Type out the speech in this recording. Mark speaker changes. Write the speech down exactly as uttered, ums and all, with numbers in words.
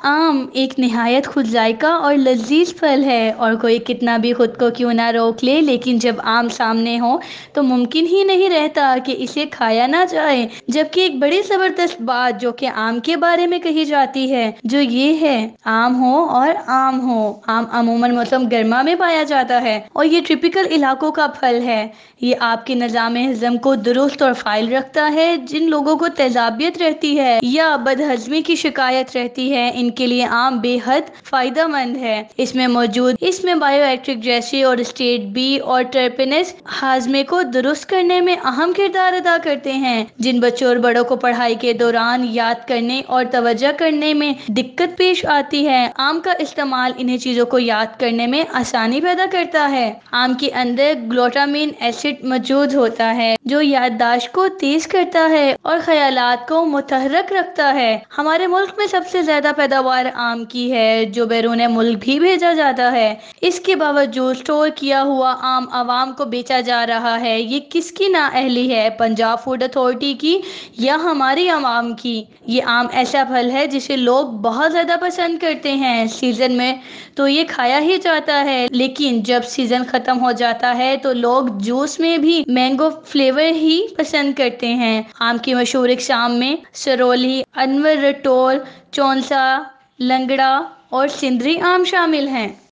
Speaker 1: आम एक निहायत खुद जायका और लजीज फल है और कोई कितना भी खुद को क्यों ना रोक ले, लेकिन जब आम सामने हो तो मुमकिन ही नहीं रहता कि इसे खाया ना जाए। जबकि एक बड़ी ज़बरदस्त बात जो कि आम के बारे में कही जाती है जो ये है, आम हो और आम हो। आम अमूमन मौसम गर्मा में पाया जाता है और ये ट्रिपिकल इलाकों का फल है। ये आपके निज़ाम हज़म को दुरुस्त और फाइल रखता है। जिन लोगों को तेजाबियत रहती है या बदहजमी की शिकायत रहती है, इनके लिए आम बेहद फायदेमंद है। इसमें मौजूद इसमें बायोएक्टिव जैसे और स्टेट बी और टर्पेनस हाजमे को दुरुस्त करने में अहम किरदार अदा करते हैं। जिन बच्चों और बड़ों को पढ़ाई के दौरान याद करने और तवज्जो करने में दिक्कत पेश आती है, आम का इस्तेमाल इन्हें चीजों को याद करने में आसानी पैदा करता है। आम के अंदर ग्लूटामिन एसिड मौजूद होता है जो याददाश्त को तेज करता है और ख्यालात को मुतहर्रिक रखता है। हमारे मुल्क में सबसे ज्यादा पैदावार आम की है जो बैरून मुल्क भी भेजा जाता है। इसके बावजूद स्टोर किया हुआ आम आवाम को बेचा जा रहा है। ये किसकी नाअहली है, पंजाब फूड अथॉरिटी की या हमारी आवाम की? ये आम ऐसा फल है जिसे लोग बहुत ज्यादा पसंद करते हैं। सीजन में तो ये खाया ही जाता है, लेकिन जब सीजन खत्म हो जाता है तो लोग जूस में भी मैंगो फ्लेवर ही पसंद करते हैं। आम की मशहूर इक़साम में सरोली, अनवर रटोल, चौंसा, लंगड़ा और सिंदरी आम शामिल हैं।